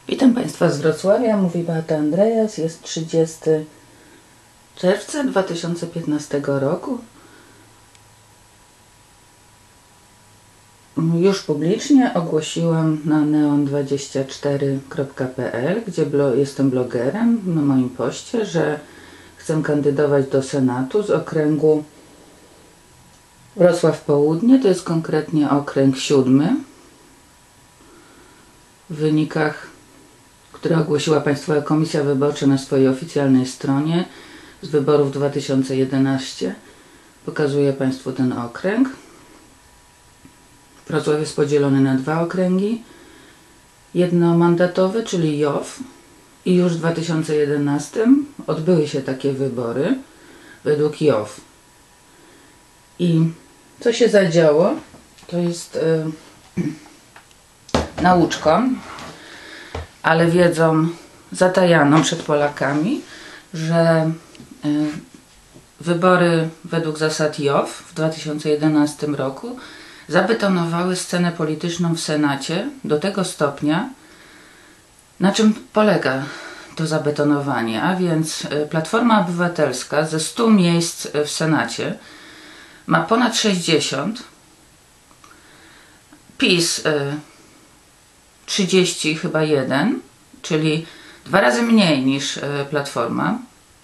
Witam Państwa z Wrocławia, mówi Beata Andreas, jest 30 czerwca 2015 roku. Już publicznie ogłosiłam na neon24.pl, gdzie jestem blogerem, na moim poście, że chcę kandydować do Senatu z okręgu Wrocław Południe, to jest konkretnie okręg 7. W wynikach, które ogłosiła Państwowa Komisja Wyborcza na swojej oficjalnej stronie z wyborów 2011, pokazuję Państwu ten okręg. Wrocław jest podzielony na 2 okręgi. Jednomandatowy, czyli JOW, i już w 2011 odbyły się takie wybory według JOW. I co się zadziało, to jest nauczką, ale wiedzą zatajaną przed Polakami, że wybory według zasad JOW w 2011 roku zabetonowały scenę polityczną w Senacie do tego stopnia, na czym polega to zabetonowanie, a więc Platforma Obywatelska ze 100 miejsc w Senacie ma ponad 60, PiS 30 chyba 1, czyli 2 razy mniej niż Platforma.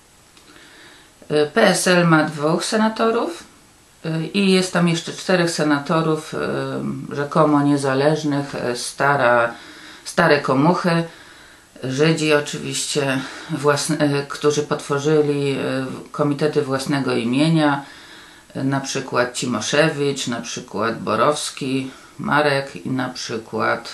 PSL ma 2 senatorów i jest tam jeszcze 4 senatorów rzekomo niezależnych, stare komuchy, Żydzi oczywiście, którzy potworzyli komitety własnego imienia, na przykład Cimoszewicz, na przykład Borowski, Marek i na przykład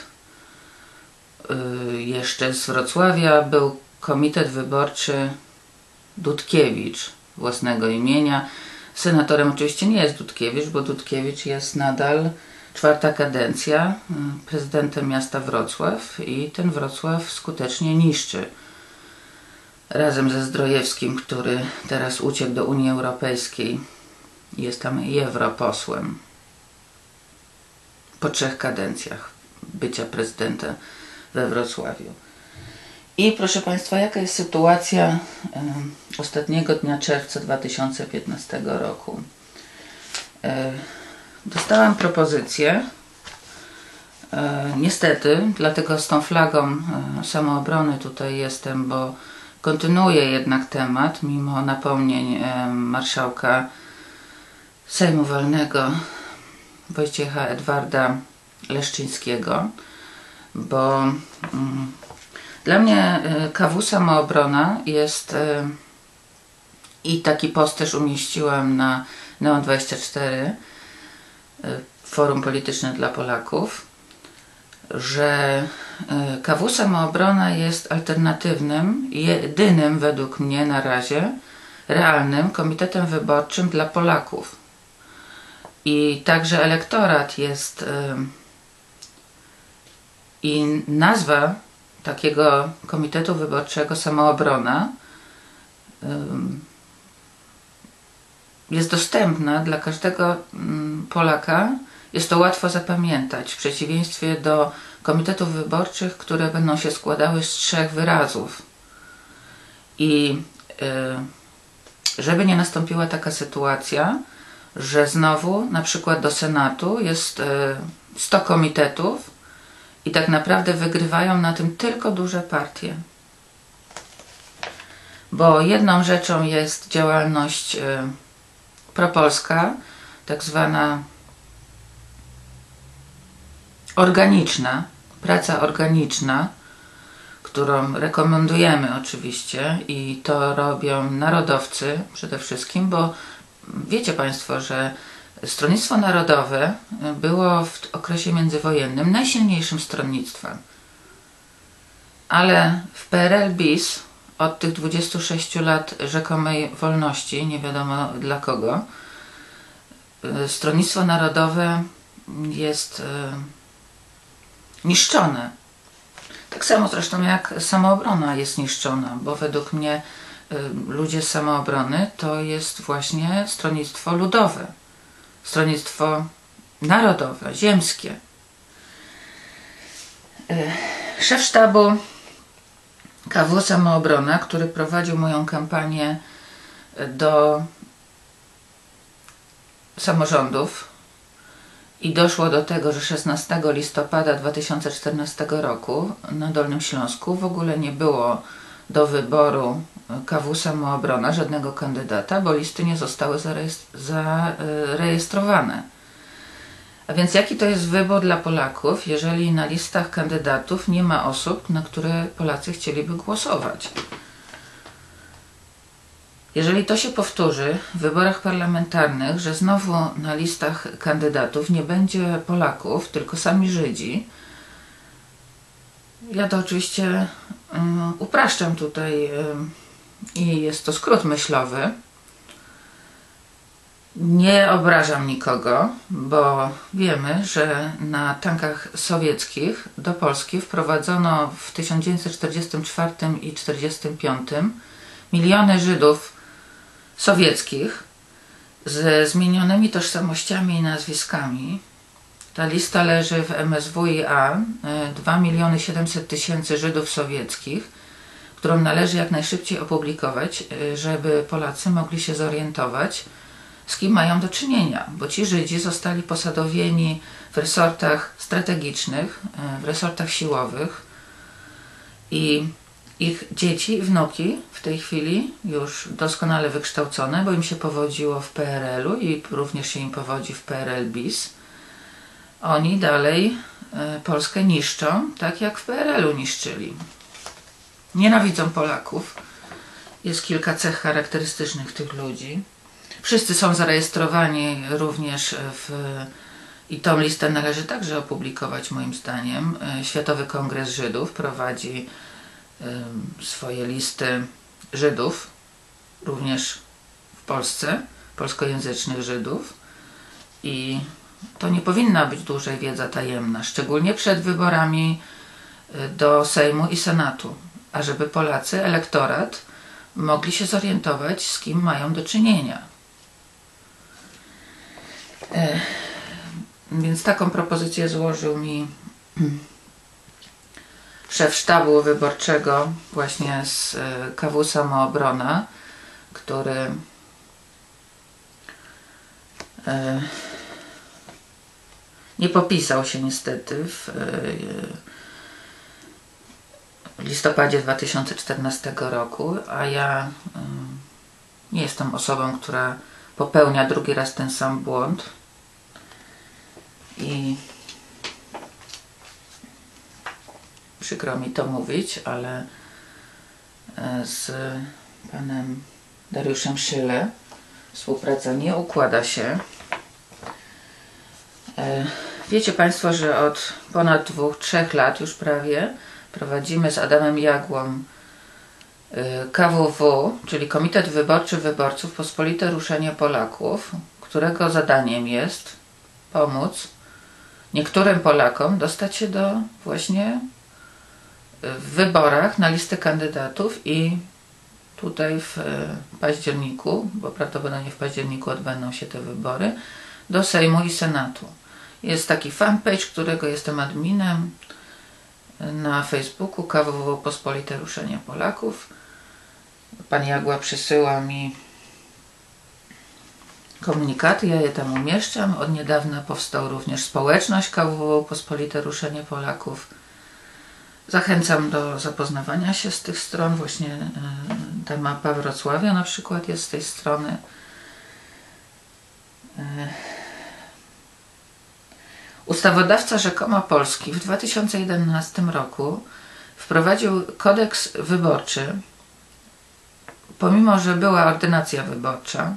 jeszcze z Wrocławia był komitet wyborczy Dudkiewicz własnego imienia. Senatorem oczywiście nie jest Dudkiewicz, bo Dudkiewicz jest nadal 4. kadencja prezydentem miasta Wrocław i ten Wrocław skutecznie niszczy. Razem ze Zdrojewskim, który teraz uciekł do Unii Europejskiej, jest tam europosłem po 3 kadencjach bycia prezydenta we Wrocławiu. I proszę Państwa, jaka jest sytuacja ostatniego dnia czerwca 2015 roku? Dostałam propozycję, niestety, dlatego z tą flagą samoobrony tutaj jestem, bo kontynuuję jednak temat, mimo napomnień marszałka Sejmu Walnego Wojciecha Edwarda Leszczyńskiego, bo dla mnie KW Samoobrona jest, i taki post też umieściłam na Neon24, Forum Polityczne dla Polaków, że KW Samoobrona jest alternatywnym, jedynym według mnie na razie realnym komitetem wyborczym dla Polaków. I także elektorat jest i nazwa takiego komitetu wyborczego Samoobrona jest dostępna dla każdego Polaka. Jest to łatwo zapamiętać, w przeciwieństwie do komitetów wyborczych, które będą się składały z 3 wyrazów. I żeby nie nastąpiła taka sytuacja, że znowu na przykład do Senatu jest 100 komitetów i tak naprawdę wygrywają na tym tylko duże partie. Bo jedną rzeczą jest działalność propolska, tak zwana organiczna, praca organiczna, którą rekomendujemy oczywiście, i to robią narodowcy przede wszystkim, bo wiecie Państwo, że Stronnictwo Narodowe było w okresie międzywojennym najsilniejszym stronnictwem. Ale w PRL bis od tych 26 lat rzekomej wolności, nie wiadomo dla kogo, Stronnictwo Narodowe jest niszczone. Tak samo zresztą jak Samoobrona jest niszczona, bo według mnie ludzie z Samoobrony to jest właśnie stronnictwo ludowe, stronnictwo narodowe, ziemskie. Szef sztabu KW Samoobrona, który prowadził moją kampanię do samorządów i doszło do tego, że 16 listopada 2014 roku na Dolnym Śląsku w ogóle nie było do wyboru KW Samoobrona żadnego kandydata, bo listy nie zostały zarejestrowane. A więc jaki to jest wybór dla Polaków, jeżeli na listach kandydatów nie ma osób, na które Polacy chcieliby głosować? Jeżeli to się powtórzy w wyborach parlamentarnych, że znowu na listach kandydatów nie będzie Polaków, tylko sami Żydzi, ja to oczywiście upraszczam tutaj i jest to skrót myślowy. Nie obrażam nikogo, bo wiemy, że na tankach sowieckich do Polski wprowadzono w 1944 i 1945 miliony Żydów sowieckich ze zmienionymi tożsamościami i nazwiskami. Ta lista leży w MSWiA, 2 700 000 Żydów sowieckich, którą należy jak najszybciej opublikować, żeby Polacy mogli się zorientować, z kim mają do czynienia, bo ci Żydzi zostali posadowieni w resortach strategicznych, w resortach siłowych i ich dzieci i wnuki w tej chwili już doskonale wykształcone, bo im się powodziło w PRL-u i również się im powodzi w PRL-bis. Oni dalej Polskę niszczą, tak jak w PRL-u niszczyli. Nienawidzą Polaków. Jest kilka cech charakterystycznych tych ludzi. Wszyscy są zarejestrowani również i tą listę należy także opublikować moim zdaniem. Światowy Kongres Żydów prowadzi swoje listy Żydów, również w Polsce, polskojęzycznych Żydów, i to nie powinna być dłużej wiedza tajemna, szczególnie przed wyborami do Sejmu i Senatu, ażeby Polacy, elektorat, mogli się zorientować, z kim mają do czynienia. Więc taką propozycję złożył mi szef sztabu wyborczego właśnie z KW Samoobrona, który nie popisał się niestety w listopadzie 2014 roku, a ja nie jestem osobą, która popełnia drugi raz ten sam błąd i przykro mi to mówić, ale z panem Dariuszem Szyle współpraca nie układa się. Wiecie Państwo, że od ponad 2-3 lat już prawie prowadzimy z Adamem Jagłą KWW, czyli Komitet Wyborczy Wyborców Pospolite Ruszenie Polaków, którego zadaniem jest pomóc niektórym Polakom dostać się do właśnie w wyborach na listę kandydatów i tutaj w październiku, bo prawdopodobnie w październiku odbędą się te wybory, do Sejmu i Senatu. Jest taki fanpage, którego jestem adminem na Facebooku, KWW Pospolite Ruszenie Polaków. Pan Jagła przysyła mi komunikaty, ja je tam umieszczam. Od niedawna powstał również społeczność KWW Pospolite Ruszenie Polaków. Zachęcam do zapoznawania się z tych stron. Właśnie ta mapa Wrocławia na przykład jest z tej strony. Ustawodawca rzekomo polski w 2011 roku wprowadził kodeks wyborczy, pomimo że była ordynacja wyborcza.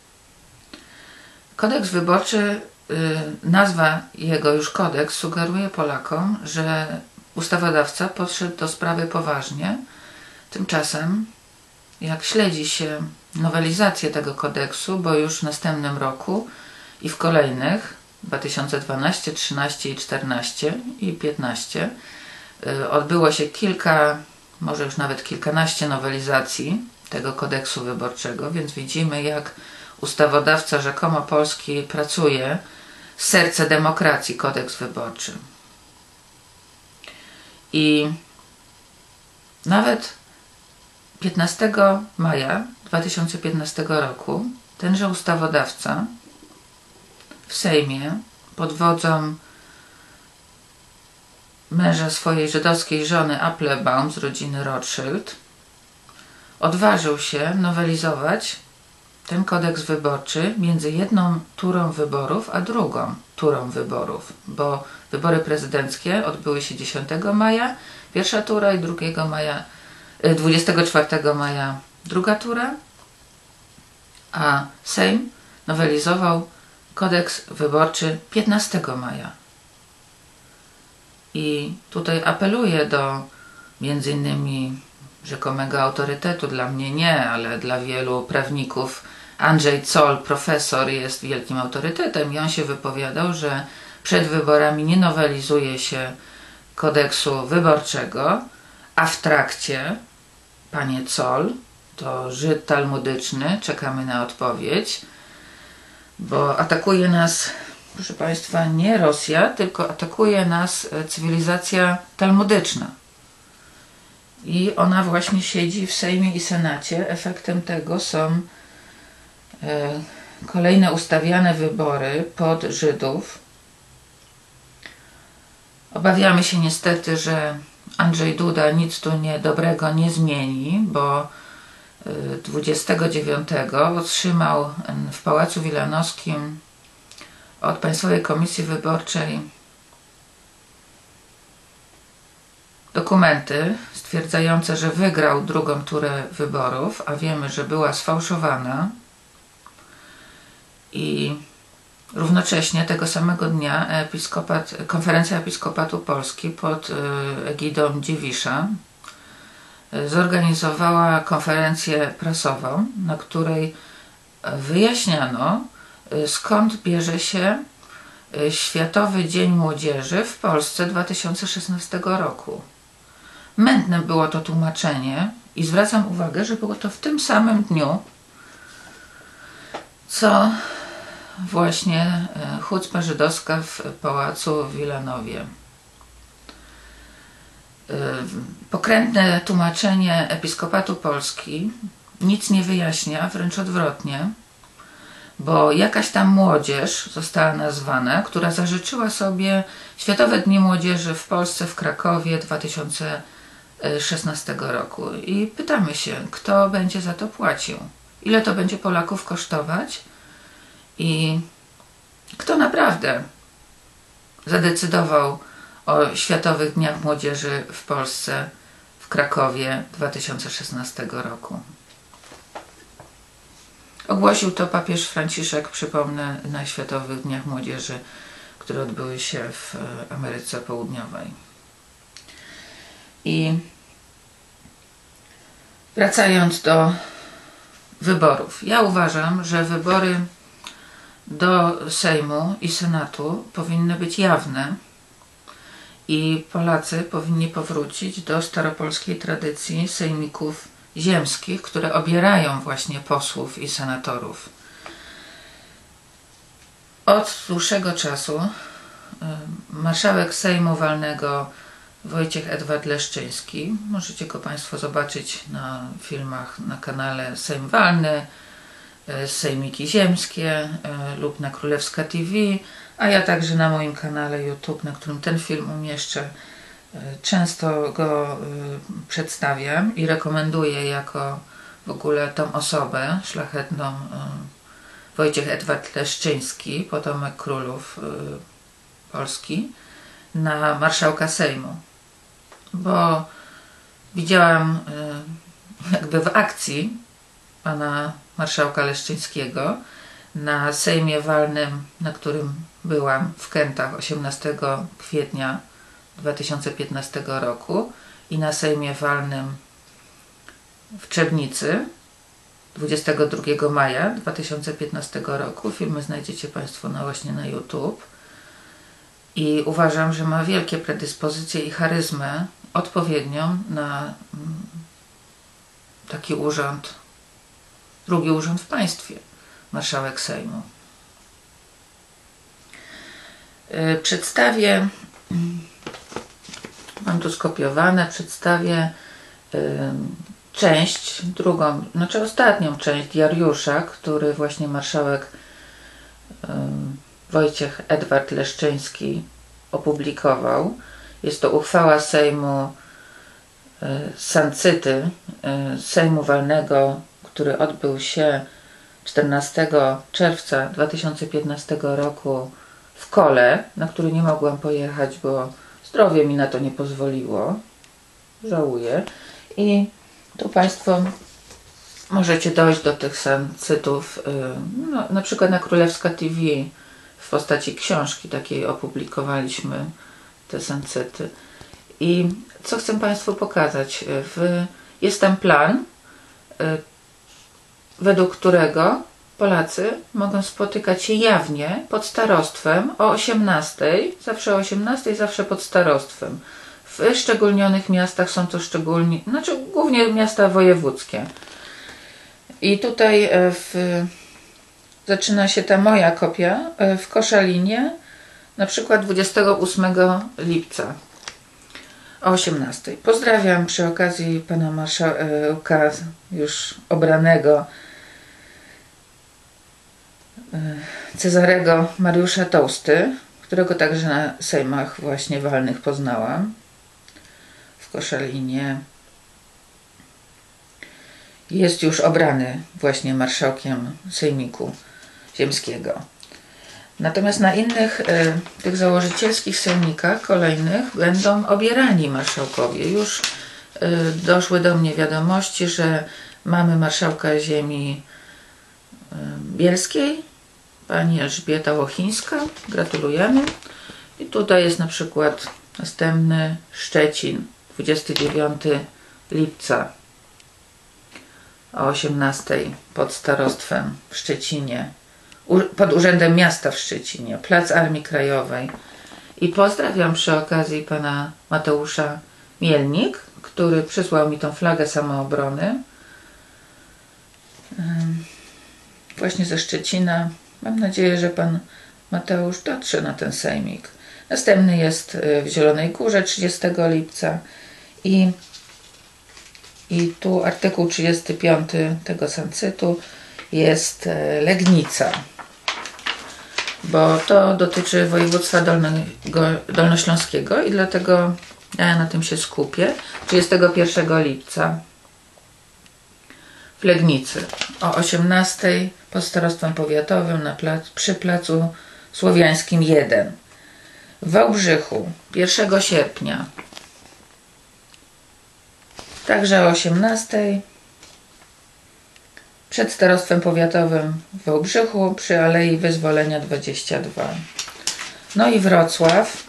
Kodeks wyborczy, nazwa jego już kodeks, sugeruje Polakom, że ustawodawca podszedł do sprawy poważnie. Tymczasem, jak śledzi się nowelizację tego kodeksu, bo już w następnym roku i w kolejnych, 2012, 13 i 14 i 15, odbyło się kilka, może już nawet kilkanaście nowelizacji tego kodeksu wyborczego, więc widzimy, jak ustawodawca rzekomo polski pracuje, serce demokracji, kodeks wyborczy. I nawet 15 maja 2015 roku tenże ustawodawca w Sejmie pod wodzą męża swojej żydowskiej żony Applebaum z rodziny Rothschild odważył się nowelizować ten kodeks wyborczy między jedną turą wyborów a drugą turą wyborów, bo wybory prezydenckie odbyły się 10 maja, pierwsza tura i 24 maja druga tura, a Sejm nowelizował kodeks wyborczy 15 maja. I tutaj apeluję do między innymi rzekomego autorytetu, dla mnie nie, ale dla wielu prawników. Andrzej Zoll, profesor, jest wielkim autorytetem i on się wypowiadał, że przed wyborami nie nowelizuje się kodeksu wyborczego, a w trakcie, panie Zoll, to Żyd talmudyczny, czekamy na odpowiedź, bo atakuje nas, proszę państwa, nie Rosja, tylko atakuje nas cywilizacja talmudyczna. I ona właśnie siedzi w Sejmie i Senacie. Efektem tego są kolejne ustawiane wybory pod Żydów. Obawiamy się niestety, że Andrzej Duda nic tu dobrego nie zmieni, bo 29 otrzymał w Pałacu Wilanowskim od Państwowej Komisji Wyborczej dokumenty stwierdzające, że wygrał drugą turę wyborów, a wiemy, że była sfałszowana, i równocześnie tego samego dnia Konferencja Episkopatu Polski pod egidą Dziwisza zorganizowała konferencję prasową, na której wyjaśniano, skąd bierze się Światowy Dzień Młodzieży w Polsce 2016 roku. Mętne było to tłumaczenie i zwracam uwagę, że było to w tym samym dniu, co właśnie hucpa żydowska w Pałacu w Wilanowie. Pokrętne tłumaczenie Episkopatu Polski nic nie wyjaśnia, wręcz odwrotnie, bo jakaś tam młodzież została nazwana, która zażyczyła sobie Światowe Dni Młodzieży w Polsce w Krakowie 2016 roku. I pytamy się, kto będzie za to płacił? Ile to będzie Polaków kosztować? I kto naprawdę zadecydował o Światowych Dniach Młodzieży w Polsce w Krakowie 2016 roku? Ogłosił to papież Franciszek, przypomnę, na Światowych Dniach Młodzieży, które odbyły się w Ameryce Południowej. I wracając do wyborów. Ja uważam, że wybory do Sejmu i Senatu powinny być jawne i Polacy powinni powrócić do staropolskiej tradycji sejmików ziemskich, które obierają właśnie posłów i senatorów. Od dłuższego czasu marszałek Sejmu Walnego Wojciech Edward Leszczyński, możecie go Państwo zobaczyć na filmach na kanale Sejm Walny, Sejmiki Ziemskie lub na Królewska TV, a ja także na moim kanale YouTube, na którym ten film umieszczę, często go przedstawiam i rekomenduję jako w ogóle tą osobę szlachetną. Wojciech Edward Leszczyński, potomek królów Polski, na marszałka Sejmu, bo widziałam jakby w akcji pana marszałka Leszczyńskiego na Sejmie Walnym, na którym byłam w Kętach 18 kwietnia 2015 roku i na Sejmie Walnym w Trzebnicy 22 maja 2015 roku. Filmy znajdziecie Państwo właśnie na YouTube. I uważam, że ma wielkie predyspozycje i charyzmę odpowiednią na taki urząd, drugi urząd w państwie, marszałek Sejmu. Przedstawię, mam tu skopiowane, przedstawię część, drugą, znaczy ostatnią część diariusza, który właśnie marszałek Wojciech Edward Leszczyński opublikował. Jest to uchwała Sejmu Sancyty, Sejmu Walnego, który odbył się 14 czerwca 2015 roku w Kole, na który nie mogłam pojechać, bo zdrowie mi na to nie pozwoliło. Żałuję. I tu Państwo możecie dojść do tych sancytów, no, na przykład na Królewska TV w postaci książki takiej opublikowaliśmy te sancyty. I co chcę Państwu pokazać? Jest tam plan, według którego Polacy mogą spotykać się jawnie pod starostwem o 18, zawsze o 18, zawsze pod starostwem. W szczególnionych miastach są to znaczy głównie miasta wojewódzkie. I tutaj zaczyna się ta moja kopia w Koszalinie, na przykład 28 lipca o 18. Pozdrawiam przy okazji pana marszałka już obranego Cezarego Mariusza Tołsty, którego także na sejmach właśnie walnych poznałam w Koszalinie. Jest już obrany właśnie marszałkiem Sejmiku Ziemskiego. Natomiast na innych tych założycielskich sejmikach kolejnych będą obierani marszałkowie. Już doszły do mnie wiadomości, że mamy marszałka ziemi bielskiej, pani Elżbieta Łochińska. Gratulujemy. I tutaj jest na przykład następny Szczecin, 29 lipca o 18 pod starostwem w Szczecinie, pod Urzędem Miasta w Szczecinie, Plac Armii Krajowej. I pozdrawiam przy okazji pana Mateusza Mielnik, który przysłał mi tą flagę samoobrony właśnie ze Szczecina. Mam nadzieję, że pan Mateusz dotrze na ten sejmik. Następny jest w Zielonej Górze 30 lipca i tu artykuł 35 tego sancytu jest Legnica, bo to dotyczy województwa dolnośląskiego i dlatego ja na tym się skupię. 31 lipca w Legnicy o 18 pod starostwem powiatowym przy placu Słowiańskim 1. W Wałbrzychu 1 sierpnia także o 18 przed starostwem powiatowym w Wałbrzychu przy Alei Wyzwolenia 22. No i Wrocław.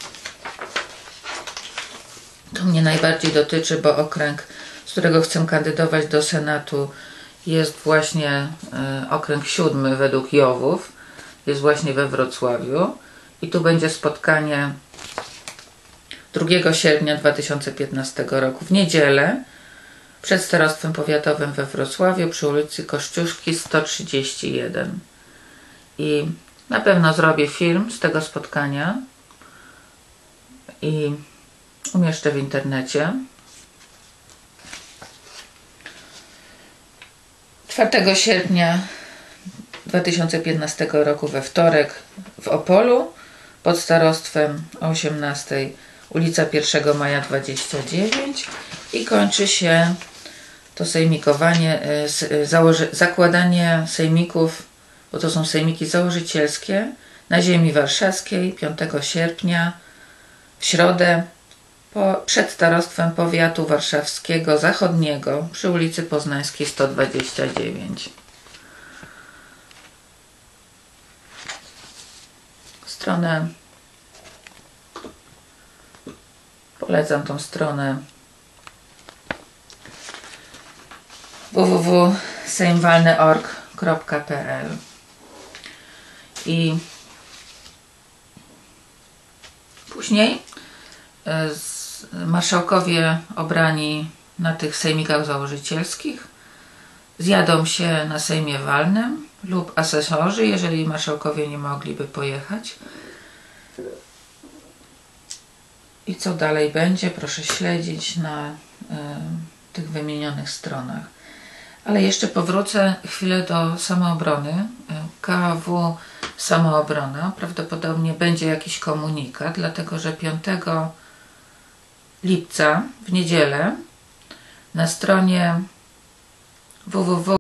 To mnie najbardziej dotyczy, bo okręg, z którego chcę kandydować do Senatu, jest właśnie okręg 7 według JOW-ów. Jest właśnie we Wrocławiu. I tu będzie spotkanie 2 sierpnia 2015 roku w niedzielę przed starostwem powiatowym we Wrocławiu przy ulicy Kościuszki 131. I na pewno zrobię film z tego spotkania i umieszczę w internecie. 4 sierpnia 2015 roku we wtorek w Opolu pod starostwem o 18 ulica 1 Maja 29 i kończy się to sejmikowanie, zakładanie sejmików, bo to są sejmiki założycielskie na ziemi warszawskiej 5 sierpnia w środę przed starostwem powiatu warszawskiego zachodniego przy ulicy Poznańskiej 129. Stronę, polecam tą stronę www.sejmwalny.org.pl i później marszałkowie obrani na tych sejmikach założycielskich zjadą się na Sejmie Walnym lub asesorzy, jeżeli marszałkowie nie mogliby pojechać. I co dalej będzie, proszę śledzić na tych wymienionych stronach. Ale jeszcze powrócę chwilę do samoobrony. KW Samoobrona. Prawdopodobnie będzie jakiś komunikat, dlatego że 5 lipca w niedzielę na stronie www